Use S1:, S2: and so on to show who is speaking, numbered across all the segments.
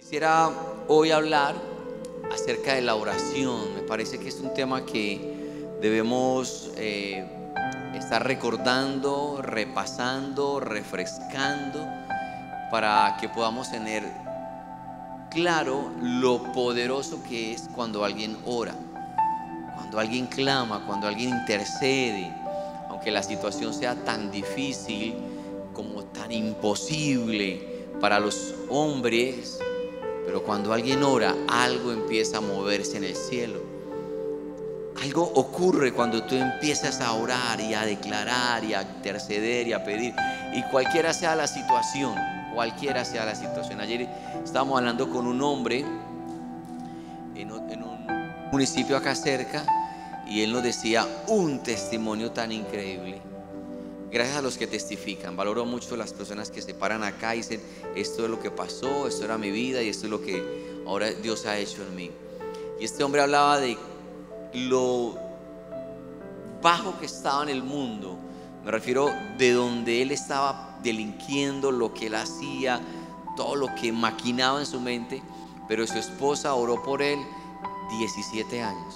S1: Quisiera hoy hablar acerca de la oración. Me parece que es un tema que debemos estar recordando, repasando, refrescando, para que podamos tener claro lo poderoso que es cuando alguien ora, cuando alguien clama, cuando alguien intercede, aunque la situación sea tan difícil como tan imposible para los hombres. Pero cuando alguien ora, algo empieza a moverse en el cielo. Algo ocurre cuando tú empiezas a orar y a declarar y a interceder y a pedir. Y cualquiera sea la situación, Ayer estábamos hablando con un hombre en un municipio acá cerca, y él nos decía un testimonio tan increíble. Gracias a los que testifican. Valoro mucho las personas que se paran acá y dicen: esto es lo que pasó, esto era mi vida y esto es lo que ahora Dios ha hecho en mí. Y este hombre hablaba de lo bajo que estaba en el mundo. Me refiero de donde él estaba delinquiendo, lo que él hacía, todo lo que maquinaba en su mente. Pero su esposa oró por él 17 años.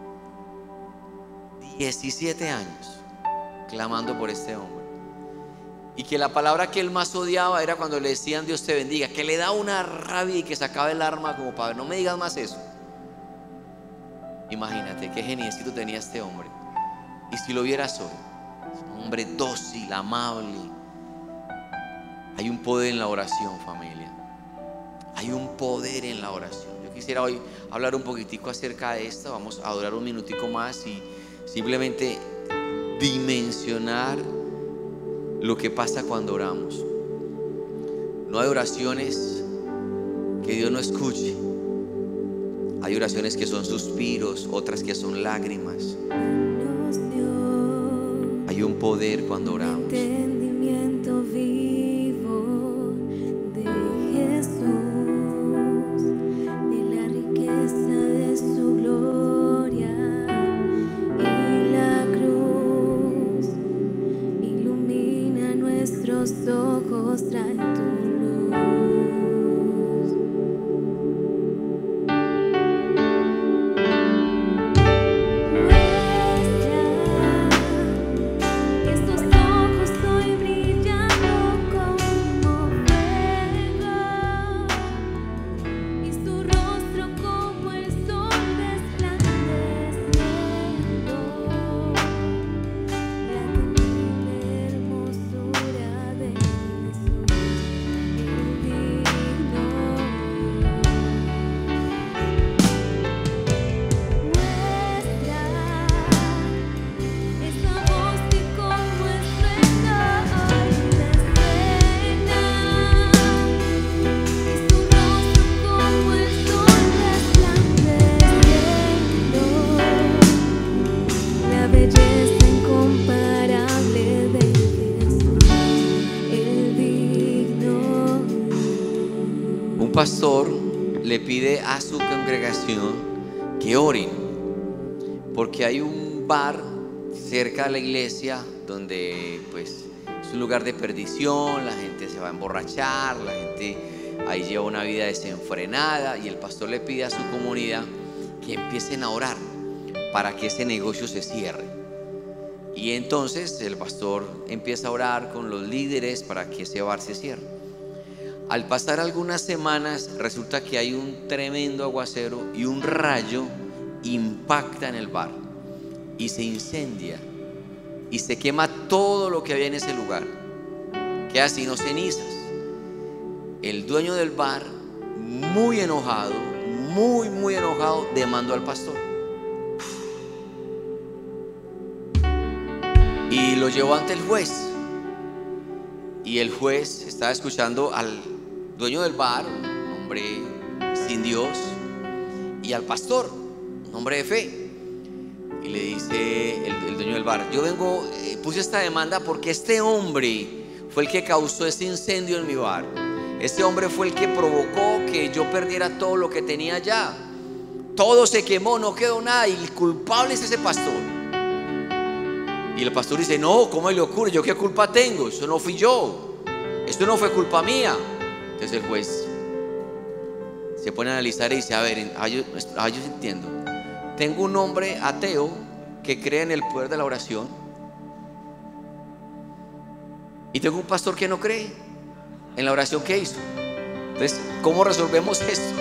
S1: 17 años clamando por este hombre. Y que la palabra que él más odiaba era cuando le decían Dios te bendiga, que le da una rabia y que sacaba el arma como para: no me digas más eso. Imagínate qué geniecito tenía este hombre. Y si lo vieras hoy, un hombre dócil, amable. Hay un poder en la oración, familia. Hay un poder en la oración. Yo quisiera hoy hablar un poquitico acerca de esto. Vamos a adorar un minutico más y simplemente dimensionar lo que pasa cuando oramos. No hay oraciones que Dios no escuche. Hay oraciones que son suspiros, otras que son lágrimas. Hay un poder cuando oramos.
S2: Entendimiento vivo de Jesús, de la riqueza de su gloria y la cruz ilumina nuestros ojos, trae tu luz. Estos ojos hoy brillando como fuego, y su rostro como el sol resplandeciendo. La temible hermosura de Jesús, el digno. Muestra esa voz que como estruendo hoy resuena, y su rostro como el sol resplandeciendo. La belleza incomparable de Jesús, el digno.
S1: Un pastor le pide a su congregación que oren, porque hay un bar cerca de la iglesia donde pues es un lugar de perdición. La gente se va a emborrachar, la gente ahí lleva una vida desenfrenada, y el pastor le pide a su comunidad que empiecen a orar para que ese negocio se cierre. Y entonces el pastor empieza a orar con los líderes para que ese bar se cierre. Al pasar algunas semanas, resulta que hay un tremendo aguacero y un rayo impacta en el bar y se incendia y se quema todo lo que había en ese lugar. Queda sino cenizas. El dueño del bar, muy enojado, muy enojado, demandó al pastor y lo llevó ante el juez. Y el juez estaba escuchando al dueño del bar, un hombre sin Dios, y al pastor, un hombre de fe. Y le dice el dueño del bar: yo puse esta demanda porque este hombre fue el que causó este incendio en mi bar. Este hombre fue el que provocó que yo perdiera todo lo que tenía allá. Todo se quemó, no quedó nada, y el culpable es ese pastor. Y el pastor dice: no, ¿cómo le ocurre? ¿Yo qué culpa tengo? Eso no fui yo, esto no fue culpa mía. Entonces el juez se pone a analizar y dice, a ver, yo entiendo. Tengo un hombre ateo que cree en el poder de la oración, y tengo un pastor que no cree en la oración que hizo. Entonces, ¿cómo resolvemos esto?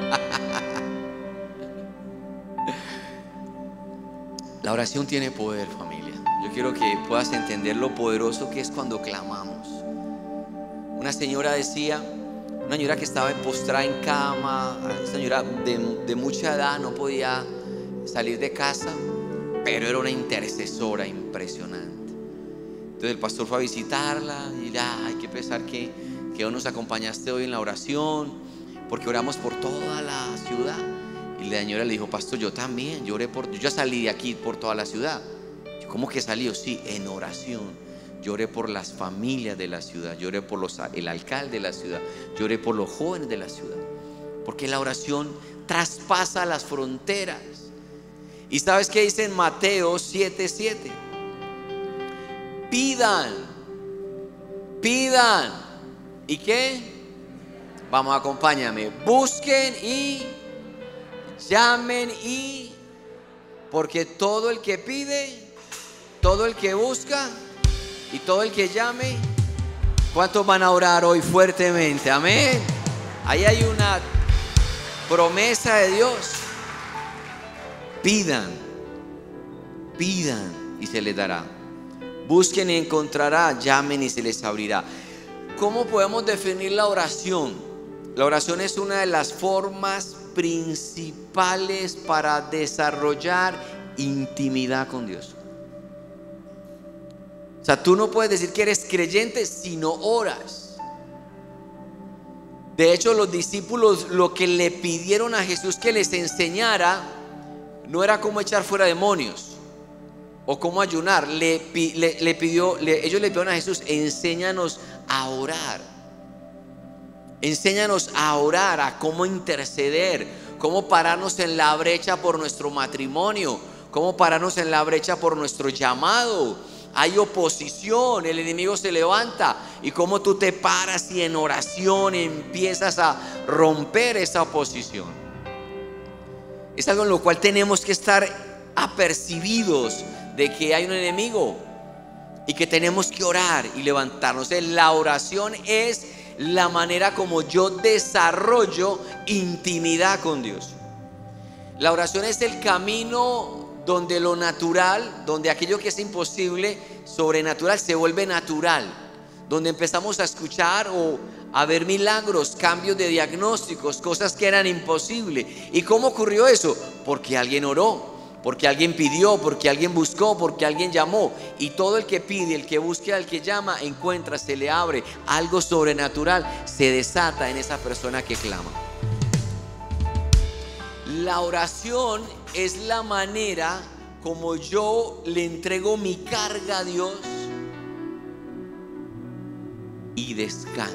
S1: La oración tiene poder, familia. Yo quiero que puedas entender lo poderoso que es cuando clamamos. Una señora decía, una señora que estaba postrada en cama, una señora de mucha edad, no podía salir de casa, pero era una intercesora impresionante. Entonces el pastor fue a visitarla y le hay que pensar que hoy nos acompañaste hoy en la oración, porque oramos por toda la ciudad. Y la señora le dijo, pastor, yo también, yo ya salí de aquí por toda la ciudad. ¿Cómo que salió? Sí, en oración. Lloré por las familias de la ciudad, lloré por el alcalde de la ciudad, lloré por los jóvenes de la ciudad, porque la oración traspasa las fronteras. ¿Y sabes qué dice en Mateo 7:7? Pidan. ¿Y qué? Vamos, acompáñame. Busquen y llamen y, porque todo el que pide, todo el que busca y todo el que llame. ¿Cuántos van a orar hoy fuertemente? Amén. Ahí hay una promesa de Dios. Pidan y se les dará. Busquen y encontrará, llamen y se les abrirá. ¿Cómo podemos definir la oración? La oración es una de las formas principales para desarrollar intimidad con Dios. O sea, tú no puedes decir que eres creyente si no oras. De hecho, los discípulos lo que le pidieron a Jesús que les enseñara no era cómo echar fuera demonios o cómo ayunar. Ellos le pidieron a Jesús, enséñanos a orar. Enséñanos a orar, a cómo interceder, cómo pararnos en la brecha por nuestro matrimonio, cómo pararnos en la brecha por nuestro llamado. Hay oposición, el enemigo se levanta, y cómo tú te paras y en oración empiezas a romper esa oposición. Es algo en lo cual tenemos que estar apercibidos de que hay un enemigo y que tenemos que orar y levantarnos. La oración es la manera como yo desarrollo intimidad con Dios. La oración es el camino donde lo natural, donde aquello que es imposible, sobrenatural, se vuelve natural, donde empezamos a escuchar o a ver milagros, cambios de diagnósticos, cosas que eran imposibles. ¿Y cómo ocurrió eso? Porque alguien oró, porque alguien pidió, porque alguien buscó, porque alguien llamó. Y todo el que pide, el que busca, el que llama, encuentra, se le abre. Algo sobrenatural se desata en esa persona que clama. La oración es la manera como yo le entrego mi carga a Dios y descanso.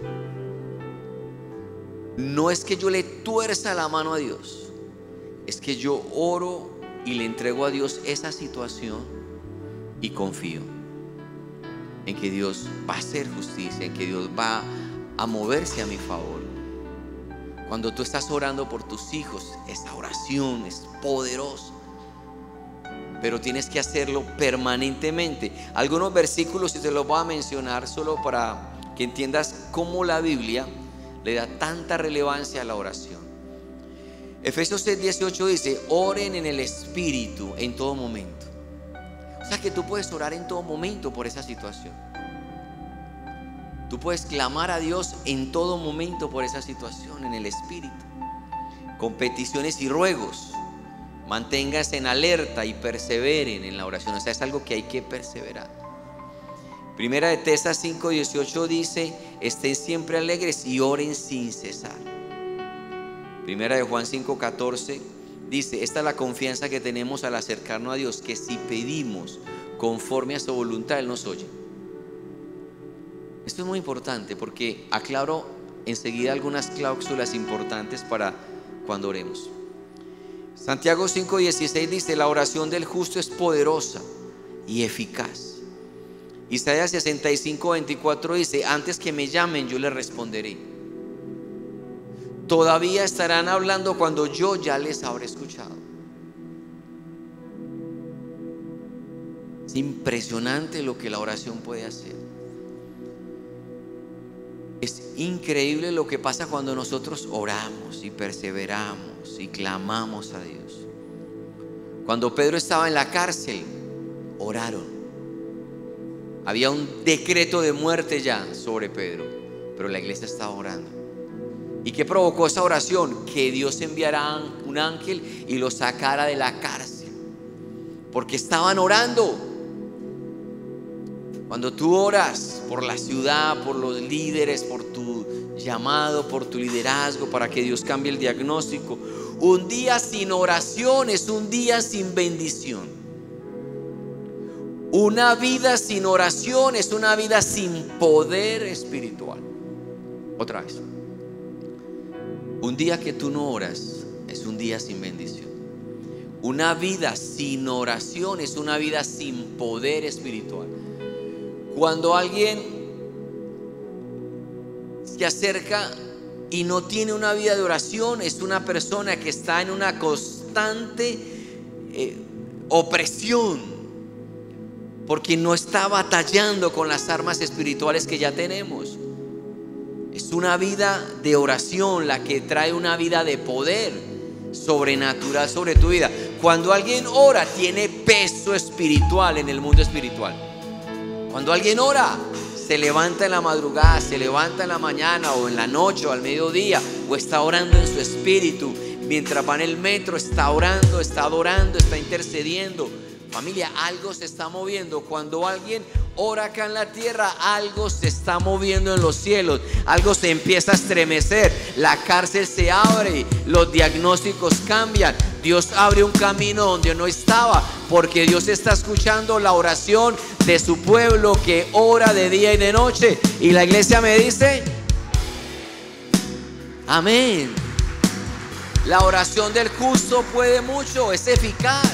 S1: No es que yo le tuerza la mano a Dios, es que yo oro y le entrego a Dios esa situación y confío en que Dios va a hacer justicia, en que Dios va a moverse a mi favor. Cuando tú estás orando por tus hijos, esa oración es poderosa, pero tienes que hacerlo permanentemente. Algunos versículos, y te los voy a mencionar solo para que entiendas cómo la Biblia le da tanta relevancia a la oración. Efesios 6:18 dice: oren en el Espíritu en todo momento. O sea que tú puedes orar en todo momento por esa situación. Tú puedes clamar a Dios en todo momento por esa situación en el Espíritu, con peticiones y ruegos. Manténganse en alerta y perseveren en la oración. O sea, es algo que hay que perseverar. Primera de Tesas 5:18 dice: estén siempre alegres y oren sin cesar. Primera de Juan 5:14 dice: esta es la confianza que tenemos al acercarnos a Dios, que si pedimos conforme a su voluntad, Él nos oye. Esto es muy importante porque aclaro enseguida algunas cláusulas importantes para cuando oremos. Santiago 5:16 dice: la oración del justo es poderosa y eficaz. Isaías 65:24 dice: antes que me llamen yo les responderé. todavía estarán hablando cuando yo ya les habré escuchado. Es impresionante lo que la oración puede hacer. Es increíble lo que pasa cuando nosotros oramos y perseveramos y clamamos a Dios. Cuando Pedro estaba en la cárcel, oraron. Había un decreto de muerte ya sobre Pedro, pero la iglesia estaba orando. ¿Y qué provocó esa oración? Que Dios enviara un ángel y lo sacara de la cárcel, porque estaban orando. Cuando tú oras por la ciudad, por los líderes, por tu llamado, por tu liderazgo, para que Dios cambie el diagnóstico, un día sin oración es un día sin bendición. Una vida sin oración es una vida sin poder espiritual. Otra vez. Un día que tú no oras es un día sin bendición. Una vida sin oración es una vida sin poder espiritual. Cuando alguien se acerca y no tiene una vida de oración, es una persona que está en una constante opresión, porque no está batallando con las armas espirituales que ya tenemos. Es una vida de oración la que trae una vida de poder sobrenatural sobre tu vida. Cuando alguien ora, tiene peso espiritual en el mundo espiritual. Cuando alguien ora, se levanta en la madrugada, se levanta en la mañana o en la noche o al mediodía, o está orando en su espíritu. Mientras va en el metro, está orando, está adorando, está intercediendo. Familia, algo se está moviendo. Cuando alguien ora acá en la tierra, algo se está moviendo en los cielos. Algo se empieza a estremecer. La cárcel se abre, los diagnósticos cambian. Dios abre un camino donde no estaba, porque Dios está escuchando la oración de su pueblo que ora de día y de noche. Y la iglesia me dice amén. La oración del justo puede mucho, es eficaz.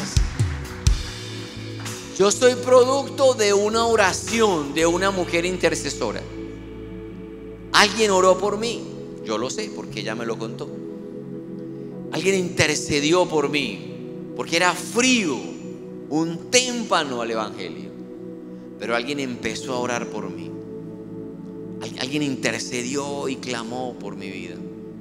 S1: Yo soy producto de una oración de una mujer intercesora. Alguien oró por mí, yo lo sé porque ella me lo contó. Alguien intercedió por mí porque era frío, un témpano al evangelio, pero alguien empezó a orar por mí. Alguien intercedió y clamó por mi vida.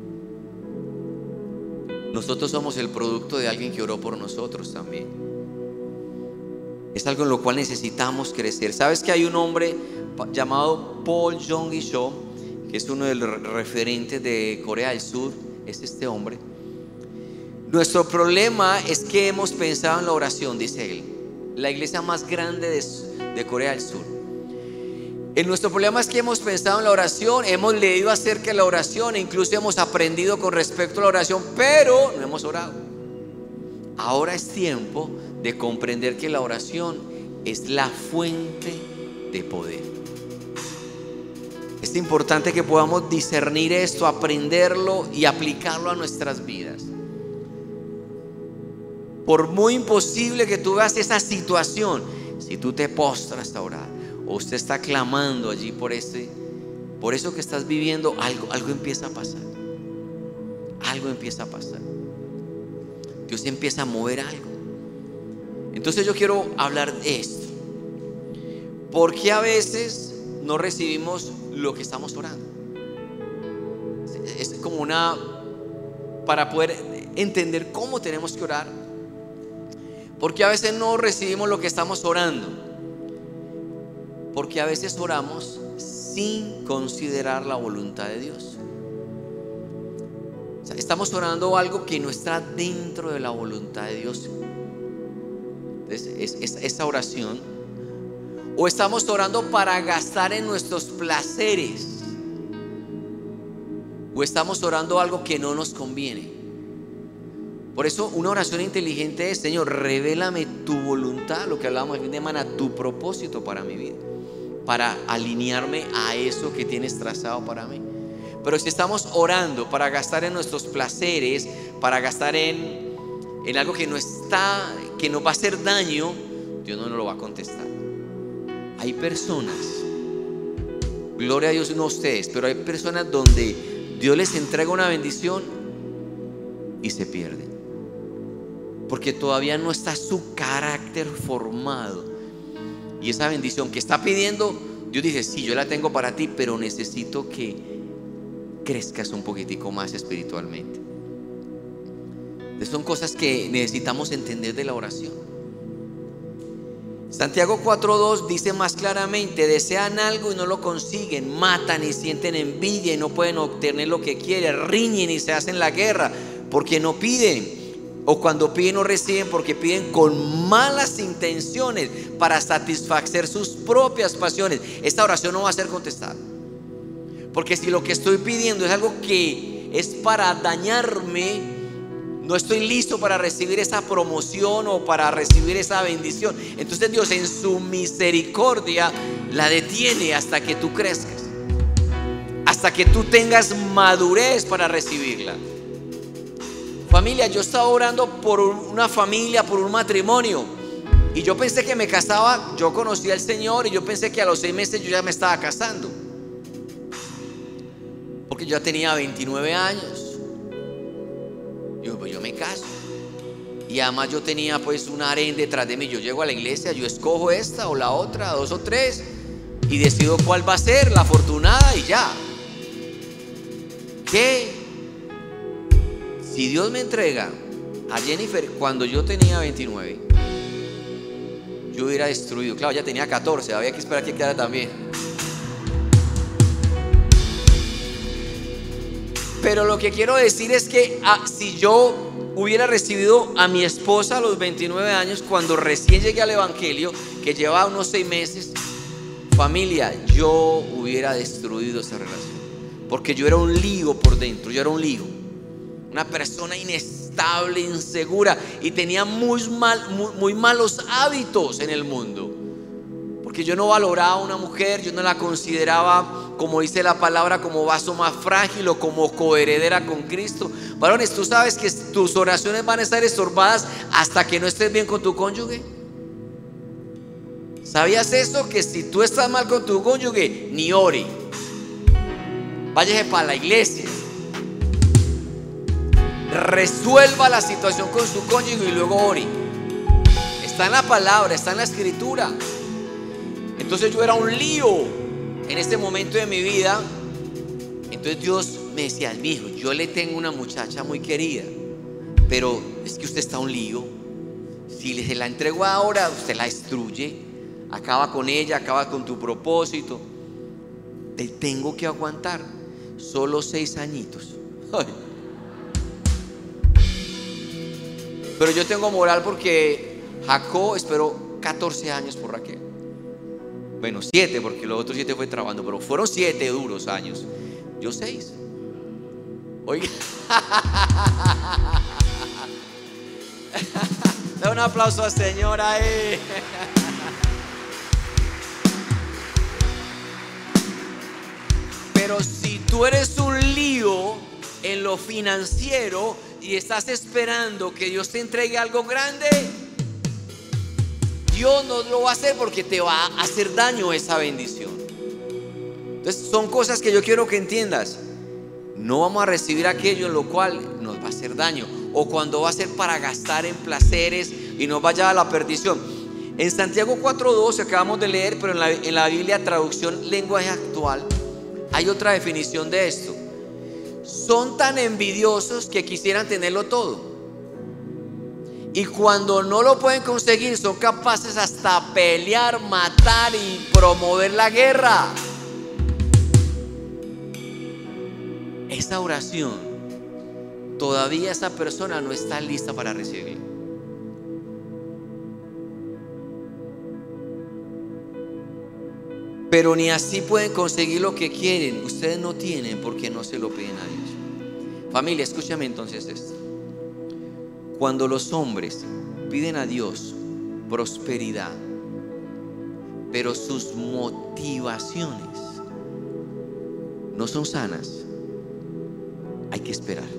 S1: Nosotros somos el producto de alguien que oró por nosotros también. Es algo en lo cual necesitamos crecer. ¿Sabes que hay un hombre llamado Paul Jong-il Cho, que es uno de los referentes de Corea del Sur? Es este hombre. Nuestro problema es que hemos pensado en la oración, dice él, la iglesia más grande de Corea del Sur. Nuestro problema es que hemos pensado en la oración, hemos leído acerca de la oración e incluso hemos aprendido con respecto a la oración, pero no hemos orado. Ahora es tiempo de comprender que la oración es la fuente de poder. Es importante que podamos discernir esto, aprenderlo y aplicarlo a nuestras vidas. Por muy imposible que tú veas esa situación, si tú te postras a orar o usted está clamando allí por eso que estás viviendo, algo empieza a pasar. Algo empieza a pasar. Dios empieza a mover algo. Entonces yo quiero hablar de esto. ¿Por qué a veces no recibimos lo que estamos orando? Es como para poder entender cómo tenemos que orar. ¿Por qué a veces no recibimos lo que estamos orando? Porque a veces oramos sin considerar la voluntad de Dios. O sea, estamos orando algo que no está dentro de la voluntad de Dios. Esa oración, o estamos orando para gastar en nuestros placeres, o estamos orando algo que no nos conviene. Por eso una oración inteligente es: Señor, revélame tu voluntad, lo que hablábamos el fin de semana, tu propósito para mi vida, para alinearme a eso que tienes trazado para mí. Pero si estamos orando para gastar en nuestros placeres, para gastar en algo que nos va a hacer daño, Dios no nos lo va a contestar. Hay personas, gloria a Dios, no ustedes, pero hay personas donde Dios les entrega una bendición y se pierden, porque todavía no está su carácter formado. Y esa bendición que está pidiendo, Dios dice: sí, yo la tengo para ti, pero necesito que crezcas un poquitico más espiritualmente. Entonces son cosas que necesitamos entender de la oración. Santiago 4:2 dice más claramente: desean algo y no lo consiguen, matan y sienten envidia y no pueden obtener lo que quieren, riñen y se hacen la guerra porque no piden, o cuando piden no reciben porque piden con malas intenciones para satisfacer sus propias pasiones. Esta oración no va a ser contestada, porque si lo que estoy pidiendo es algo que es para dañarme, no estoy listo para recibir esa promoción o para recibir esa bendición. Entonces Dios en su misericordia la detiene hasta que tú crezcas, hasta que tú tengas madurez para recibirla. Familia, yo estaba orando por una familia, por un matrimonio, y yo pensé que me casaba. Yo conocí al Señor y yo pensé que a los 6 meses yo ya me estaba casando, porque yo ya tenía 29 años. Pues yo me caso, y además yo tenía pues un harén detrás de mí. Yo llego a la iglesia, yo escojo esta o la otra, 2 o 3, y decido cuál va a ser la afortunada, y ya. ¿Qué? Si Dios me entrega a Jennifer cuando yo tenía 29, yo hubiera destruido. Claro, ya tenía 14, había que esperar que quedara también. Pero lo que quiero decir es que si yo hubiera recibido a mi esposa a los 29 años, cuando recién llegué al evangelio, que llevaba unos 6 meses, familia, yo hubiera destruido esa relación, porque yo era un lío por dentro. Yo era un lío, una persona inestable, insegura, y tenía muy malos hábitos en el mundo, porque yo no valoraba a una mujer. Yo no la consideraba, como dice la palabra, como vaso más frágil o como coheredera con Cristo. Varones, tú sabes que tus oraciones van a estar estorbadas hasta que no estés bien con tu cónyuge. ¿Sabías eso? Que si tú estás mal con tu cónyuge, ni ore, váyase para la iglesia, resuelva la situación con su cónyuge y luego ore. Está en la palabra, está en la escritura. Entonces yo era un lío en este momento de mi vida. Entonces Dios me decía: mi hijo, yo le tengo una muchacha muy querida, pero es que usted está un lío. Si se la entrego ahora, usted la destruye, acaba con ella, acaba con tu propósito. Te tengo que aguantar solo 6 añitos. Ay. Pero yo tengo moral, porque Jacob esperó 14 años por Raquel. Bueno, 7, porque los otros 7 fue trabajando, pero fueron 7 duros años. Yo 6. Oiga, da un aplauso al Señor ahí. Pero si tú eres un lío en lo financiero y estás esperando que Dios te entregue algo grande, Dios no lo va a hacer, porque te va a hacer daño esa bendición. Entonces son cosas que yo quiero que entiendas. No vamos a recibir aquello en lo cual nos va a hacer daño, o cuando va a ser para gastar en placeres y nos vaya a la perdición. En Santiago 4:12 acabamos de leer, pero en la Biblia traducción lenguaje actual hay otra definición de esto. Son tan envidiosos que quisieran tenerlo todo, y cuando no lo pueden conseguir son capaces hasta pelear, matar y promover la guerra. Esa oración, todavía esa persona no está lista para recibirla. Pero ni así pueden conseguir lo que quieren. Ustedes no tienen porque no se lo piden a Dios. Familia, escúchame entonces esto. Cuando los hombres piden a Dios prosperidad, pero sus motivaciones no son sanas, hay que esperar.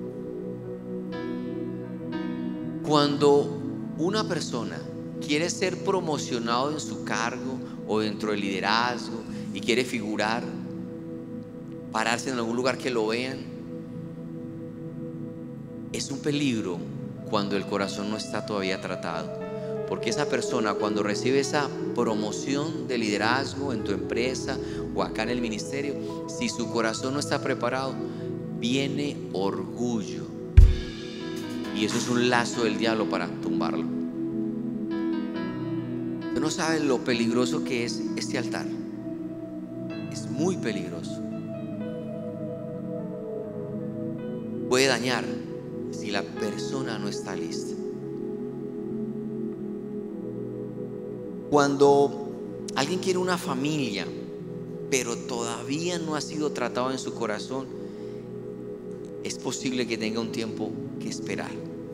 S1: Cuando una persona quiere ser promocionado en su cargo o dentro del liderazgo y quiere figurar, pararse en algún lugar que lo vean. Es un peligro cuando el corazón no está todavía tratado, porque esa persona, cuando recibe esa promoción de liderazgo en tu empresa o acá en el ministerio, si su corazón no está preparado, viene orgullo, y eso es un lazo del diablo para tumbarlo. Tú no sabes lo peligroso que es este altar. Es muy peligroso. Puede dañar si la persona no está lista. Cuando alguien quiere una familia, pero todavía no ha sido tratado en su corazón, es posible que tenga un tiempo que esperar.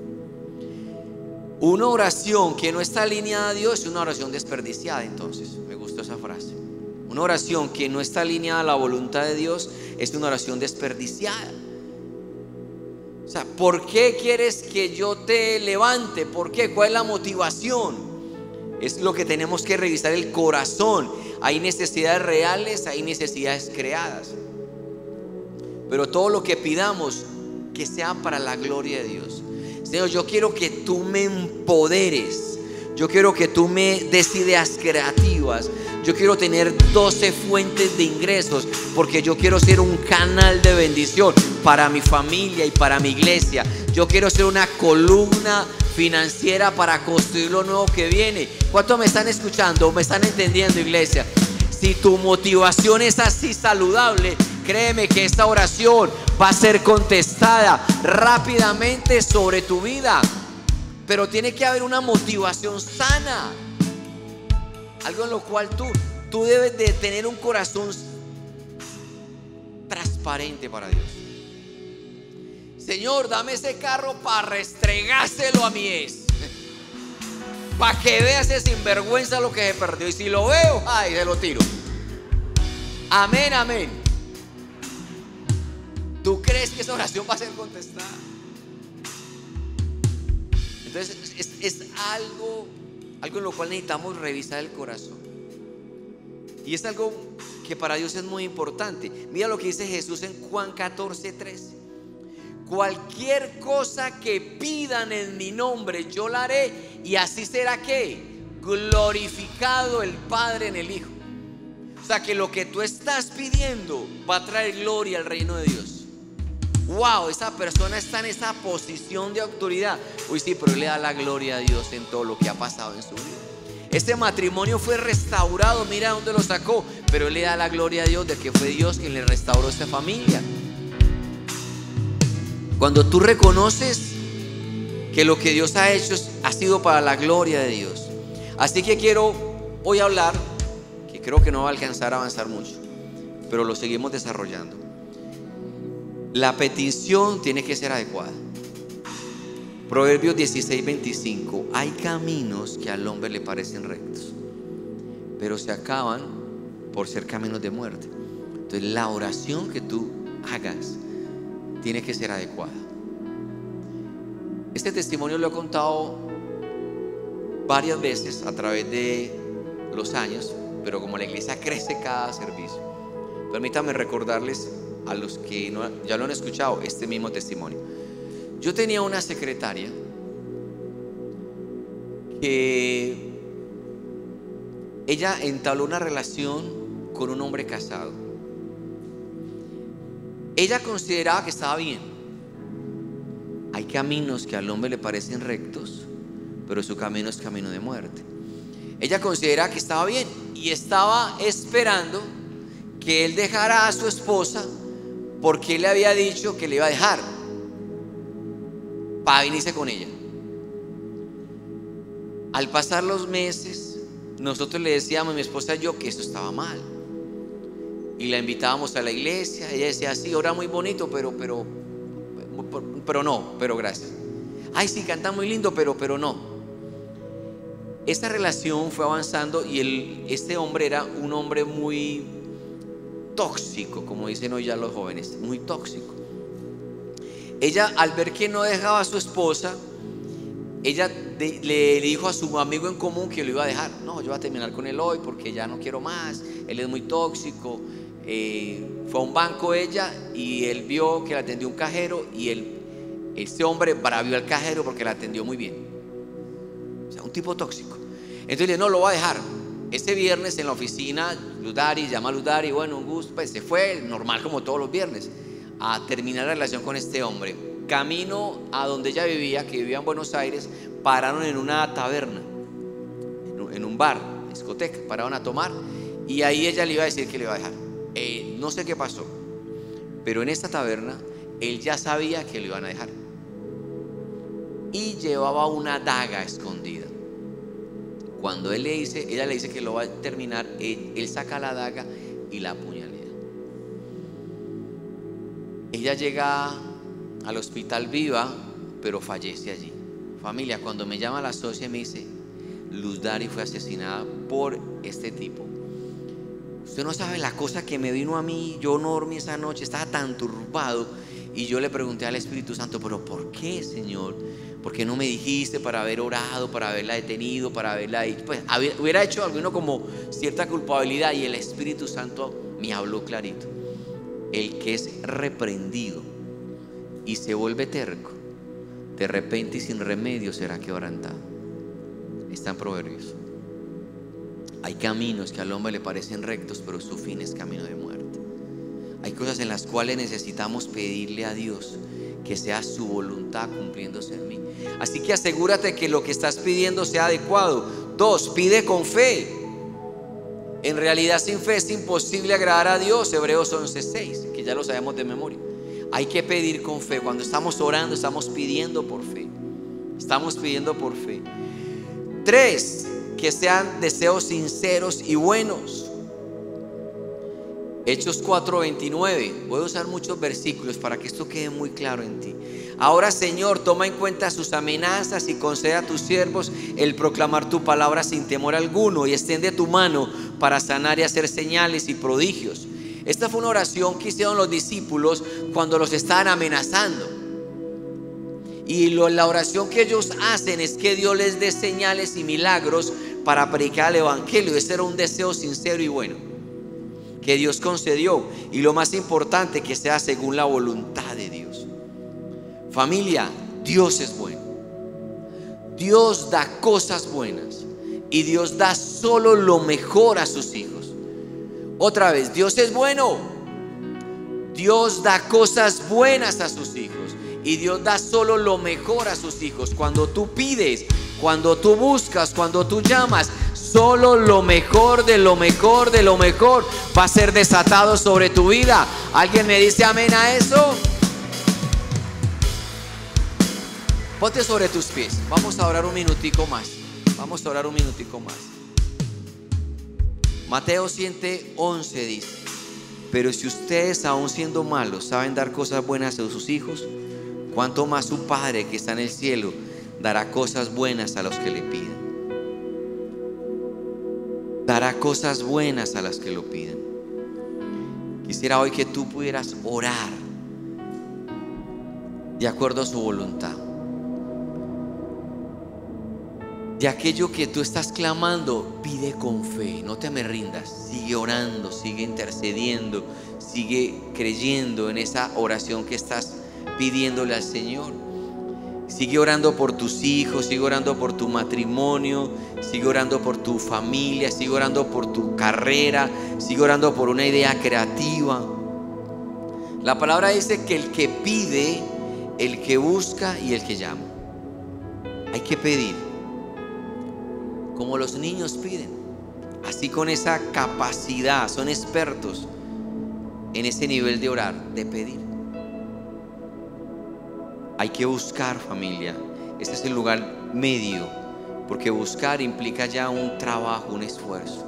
S1: Una oración que no está alineada a Dios es una oración desperdiciada. Entonces, me gustó esa frase. Una oración que no está alineada a la voluntad de Dios es una oración desperdiciada. O sea, ¿por qué quieres que yo te levante? ¿Por qué? ¿Cuál es la motivación? Es lo que tenemos que revisar, el corazón. Hay necesidades reales, hay necesidades creadas. Pero todo lo que pidamos, que sea para la gloria de Dios. Señor, yo quiero que tú me empoderes. Yo quiero que tú me des ideas creativas. Yo quiero tener 12 fuentes de ingresos, porque yo quiero ser un canal de bendición para mi familia y para mi iglesia. Yo quiero ser una columna financiera para construir lo nuevo que viene. ¿Cuántos me están escuchando? ¿Me están entendiendo, iglesia? Si tu motivación es así saludable, créeme que esta oración va a ser contestada rápidamente sobre tu vida. Pero tiene que haber una motivación sana, algo en lo cual tú debes de tener un corazón transparente para Dios. Señor, dame ese carro para restregárselo a mi ex, para que vea ese sinvergüenza lo que se perdió. Y si lo veo, ay, se lo tiro. Amén, amén. ¿Tú crees que esa oración va a ser contestada? Entonces es algo en lo cual necesitamos revisar el corazón. Y es algo que para Dios es muy importante. Mira lo que dice Jesús en Juan 14:13. Cualquier cosa que pidan en mi nombre, yo la haré, y así será que glorificado el Padre en el Hijo. O sea, que lo que tú estás pidiendo va a traer gloria al reino de Dios. Wow, esa persona está en esa posición de autoridad. Uy, sí, pero él le da la gloria a Dios en todo lo que ha pasado en su vida. Este matrimonio fue restaurado, mira dónde lo sacó, pero él le da la gloria a Dios de que fue Dios quien le restauró esta familia. Cuando tú reconoces que lo que Dios ha hecho ha sido para la gloria de Dios. Así que quiero hoy hablar, que creo que no va a alcanzar a avanzar mucho, pero lo seguimos desarrollando. La petición tiene que ser adecuada. Proverbios 16:25. Hay caminos que al hombre le parecen rectos, pero se acaban por ser caminos de muerte. Entonces la oración que tú hagas tiene que ser adecuada. Este testimonio lo he contado varias veces a través de los años, pero como la iglesia crece cada servicio, permítame recordarles a los que ya lo han escuchado este mismo testimonio. Yo tenía una secretaria que ella entabló una relación con un hombre casado. Ella consideraba que estaba bien. Hay caminos que al hombre le parecen rectos, pero su camino es camino de muerte. Ella consideraba que estaba bien y estaba esperando que él dejara a su esposa, porque él le había dicho que le iba a dejar para venirse con ella. Al pasar los meses, nosotros le decíamos, mi esposa y yo, que eso estaba mal, y la invitábamos a la iglesia. Ella decía, sí, ora muy bonito, pero no, pero gracias. Ay, sí, canta muy lindo, pero no. Esta relación fue avanzando y este hombre era un hombre muy tóxico, como dicen hoy ya los jóvenes, muy tóxico. Ella, al ver que no dejaba a su esposa, ella le dijo a su amigo en común que lo iba a dejar. No, yo voy a terminar con él hoy porque ya no quiero más, él es muy tóxico, fue a un banco ella y él vio que la atendió un cajero y este hombre bravió al cajero porque la atendió muy bien. O sea, un tipo tóxico. Entonces le dijo, no, lo voy a dejar. Ese viernes en la oficina, Ludari, llama a Ludari, bueno, un gusto, pues se fue, normal como todos los viernes, a terminar la relación con este hombre. Camino a donde ella vivía, que vivía en Buenos Aires, pararon en una taberna, en un bar, discoteca, pararon a tomar y ahí ella le iba a decir que le iba a dejar. No sé qué pasó, pero en esta taberna él ya sabía que lo iban a dejar y llevaba una daga escondida. Cuando ella le dice que lo va a terminar, él saca la daga y la apuñalea. Ella llega al hospital viva, pero fallece allí. Familia, cuando me llama la socia me dice, Ludari fue asesinada por este tipo. Usted no sabe la cosa que me vino a mí. Yo no dormí esa noche, estaba tan turbado. Y yo le pregunté al Espíritu Santo, pero ¿por qué, Señor? ¿Por qué no me dijiste para haber orado, para haberla detenido, para haberla dicho? Pues hubiera hecho alguno como cierta culpabilidad. Y el Espíritu Santo me habló clarito. El que es reprendido y se vuelve terco, de repente y sin remedio será quebrantado. Está en Proverbios. Hay caminos que al hombre le parecen rectos, pero su fin es camino de muerte. Hay cosas en las cuales necesitamos pedirle a Dios que sea su voluntad cumpliéndose en mí. Así que asegúrate que lo que estás pidiendo sea adecuado. 2, pide con fe. En realidad sin fe es imposible agradar a Dios. Hebreos 11:6, que ya lo sabemos de memoria. Hay que pedir con fe. Cuando estamos orando, estamos pidiendo por fe. Estamos pidiendo por fe. 3, que sean deseos sinceros y buenos. Hechos 4:29. Voy a usar muchos versículos para que esto quede muy claro en ti. Ahora, Señor, toma en cuenta sus amenazas y concede a tus siervos el proclamar tu palabra sin temor alguno, y extiende tu mano para sanar y hacer señales y prodigios. Esta fue una oración que hicieron los discípulos cuando los estaban amenazando. Y la oración que ellos hacen es que Dios les dé señales y milagros para predicar el evangelio. Ese era un deseo sincero y bueno que Dios concedió, y lo más importante, que sea según la voluntad de Dios. Familia, Dios es bueno. Dios da cosas buenas y Dios da solo lo mejor a sus hijos. Otra vez, Dios es bueno. Dios da cosas buenas a sus hijos y Dios da solo lo mejor a sus hijos. Cuando tú pides, cuando tú buscas, cuando tú llamas, solo lo mejor de lo mejor de lo mejor va a ser desatado sobre tu vida. ¿Alguien me dice amén a eso? Ponte sobre tus pies. Vamos a orar un minutico más. Vamos a orar un minutico más. Mateo 7:11 dice: pero si ustedes, aun siendo malos, saben dar cosas buenas a sus hijos, cuánto más su Padre que está en el cielo dará cosas buenas a los que le piden. Dará cosas buenas a las que lo piden. Quisiera hoy que tú pudieras orar de acuerdo a su voluntad. De aquello que tú estás clamando, pide con fe, no te me rindas. Sigue orando, sigue intercediendo, sigue creyendo en esa oración que estás pidiéndole al Señor. Sigue orando por tus hijos, sigue orando por tu matrimonio, sigue orando por tu familia, sigue orando por tu carrera, sigue orando por una idea creativa. La palabra dice que el que pide, el que busca y el que llama. Hay que pedir como los niños piden, así con esa capacidad. Son expertos en ese nivel de orar, de pedir. Hay que buscar, familia. Este es el lugar medio, porque buscar implica ya un trabajo, un esfuerzo.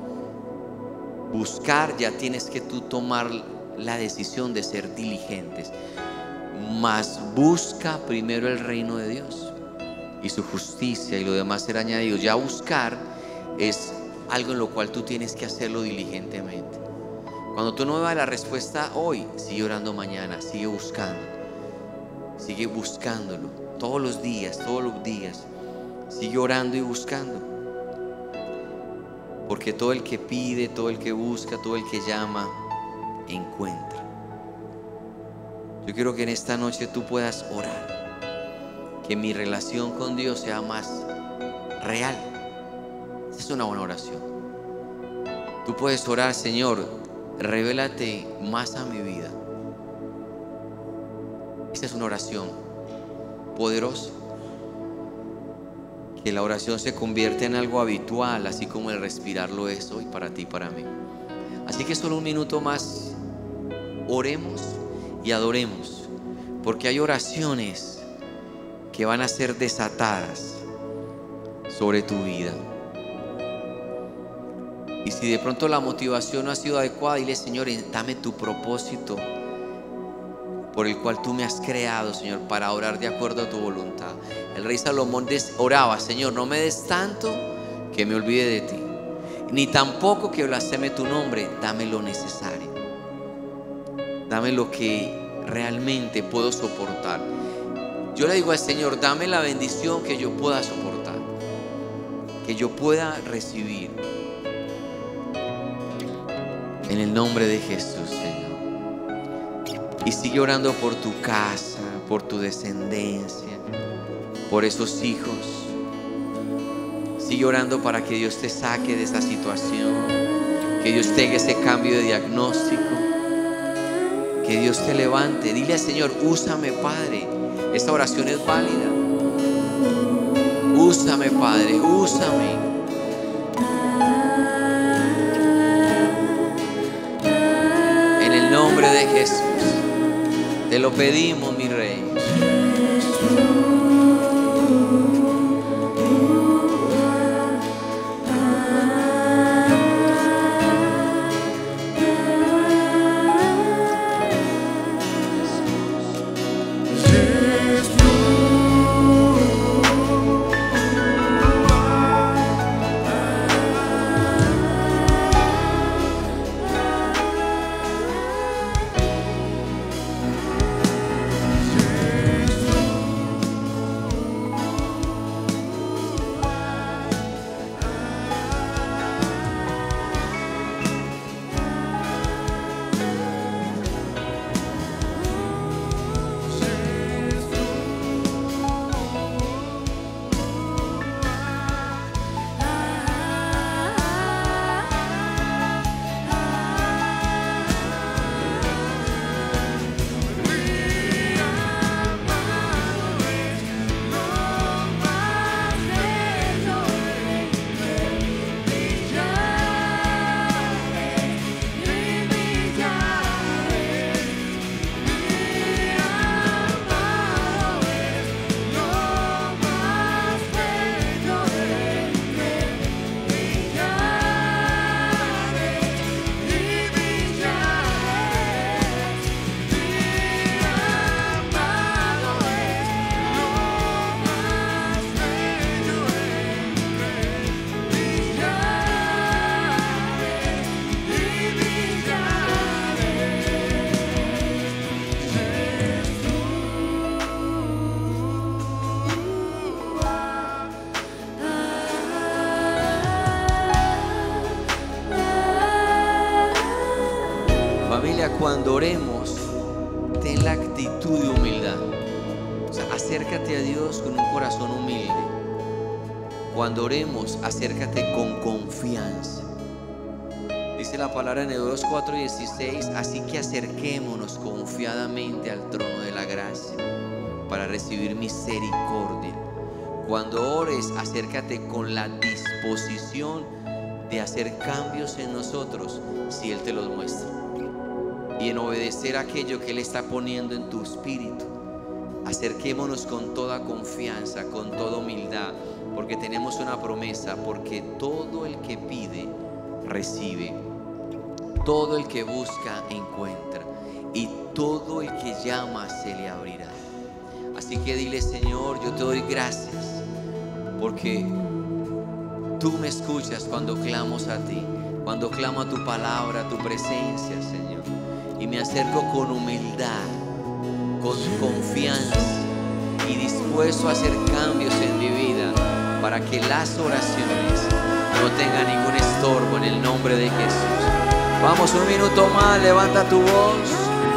S1: Buscar, ya tienes que tú tomar la decisión de ser diligentes. Mas busca primero el reino de Dios y su justicia, y lo demás será añadido. Ya buscar es algo en lo cual tú tienes que hacerlo diligentemente. Cuando tú no veas la respuesta hoy, sigue orando mañana, sigue buscando. Sigue buscándolo todos los días, sigue orando y buscando. Porque todo el que pide, todo el que busca, todo el que llama, encuentra. Yo quiero que en esta noche tú puedas orar, que mi relación con Dios sea más real. Esa es una buena oración. Tú puedes orar: Señor, revélate más a mi vida. Esa es una oración poderosa. Que la oración se convierte en algo habitual, así como el respirar lo es hoy para ti y para mí. Así que solo un minuto más, oremos y adoremos, porque hay oraciones que van a ser desatadas sobre tu vida. Y si de pronto la motivación no ha sido adecuada, dile: Señor, dame tu propósito por el cual tú me has creado, Señor, para orar de acuerdo a tu voluntad. El rey Salomón oraba: Señor, no me des tanto que me olvide de ti, ni tampoco que blasfeme tu nombre. Dame lo necesario, dame lo que realmente puedo soportar. Yo le digo al Señor: dame la bendición que yo pueda soportar, que yo pueda recibir, en el nombre de Jesús, Señor. Y sigue orando por tu casa, por tu descendencia, por esos hijos. Sigue orando para que Dios te saque de esa situación, que Dios te haga ese cambio de diagnóstico, que Dios te levante. Dile al Señor: úsame, Padre. Esta oración es válida. Úsame, Padre, úsame. En el nombre de Jesús te lo pedimos, mi Rey. Cuando oremos, ten la actitud de humildad. O sea, acércate a Dios con un corazón humilde. Cuando oremos, acércate con confianza. Dice la palabra en Hebreos 4:16: así que acerquémonos confiadamente al trono de la gracia para recibir misericordia. Cuando ores, acércate con la disposición de hacer cambios en nosotros si Él te los muestra, y en obedecer aquello que Él está poniendo en tu espíritu. Acerquémonos con toda confianza, con toda humildad, porque tenemos una promesa: porque todo el que pide, recibe, todo el que busca, encuentra, y todo el que llama, se le abrirá. Así que dile: Señor, yo te doy gracias, porque tú me escuchas cuando clamo a ti, cuando clamo a tu palabra, a tu presencia, Señor. Y me acerco con humildad, con confianza y dispuesto a hacer cambios en mi vida para que las oraciones no tengan ningún estorbo, en el nombre de Jesús. Vamos, un minuto más, levanta tu voz.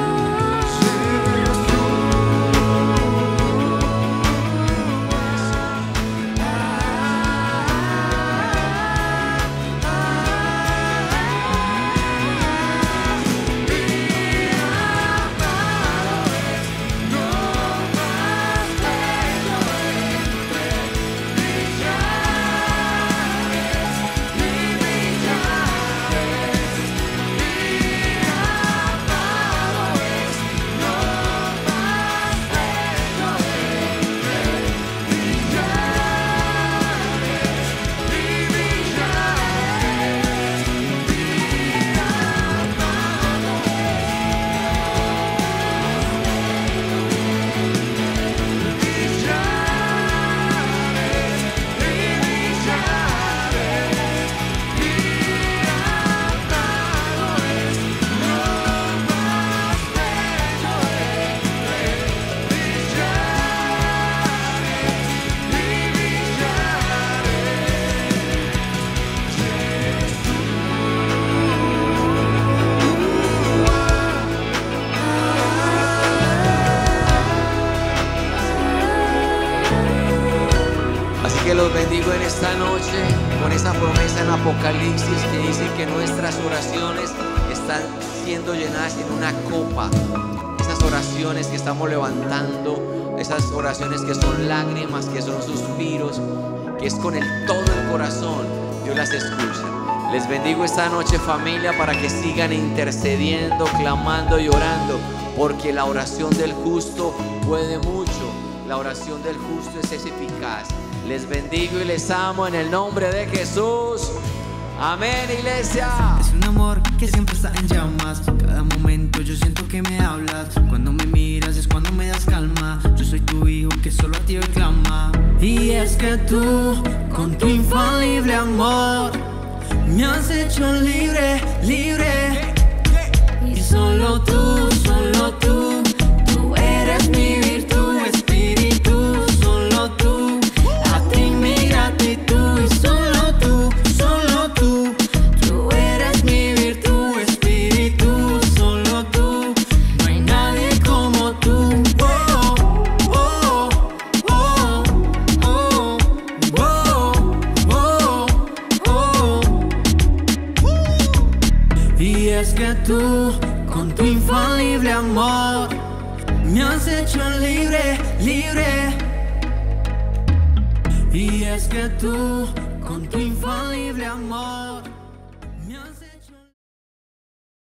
S1: Que los bendigo en esta noche con esa promesa en Apocalipsis que dice que nuestras oraciones están siendo llenadas en una copa. Esas oraciones que estamos levantando, esas oraciones que son lágrimas, que son suspiros, que es con todo el corazón, Dios las escucha. Les bendigo esta noche, familia, para que sigan intercediendo, clamando y orando, porque la oración del justo puede mucho. La oración del justo es eficaz. Les bendigo y les amo en el nombre de Jesús. Amén, iglesia.
S3: Es un amor que siempre está en llamas. Cada momento yo siento que me hablas. Cuando me miras es cuando me das calma. Yo soy tu hijo que solo a ti hoy clama. Y es que tú, con tu infalible amor, me has hecho libre, libre. Y solo tú, tú eres mi virtud, espíritu, solo tú. A ti mi gratitud y solo tú, tú eres mi virtud, espíritu, solo tú. No hay nadie como tú. Oh, oh, oh, oh, oh, oh, oh. Y es que tú, con tu infalible amor, me has hecho libre, libre. Y es que tú, con tu infalible amor,